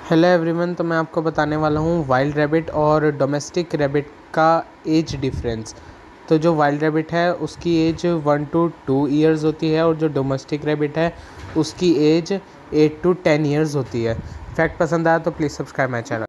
Hello everyone. तो मैं आपको बताने वाला हूँ वाइल्ड रैबिट और डोमेस्टिक रैबिट का एज डिफरेंस। तो जो वाइल्ड रैबिट है उसकी एज 1 to 2 ईयर्स होती है और जो डोमेस्टिक रैबिट है उसकी एज 8 to 10 ईयर्स होती है। फैक्ट पसंद आया तो प्लीज़ सब्सक्राइब माई चैनल।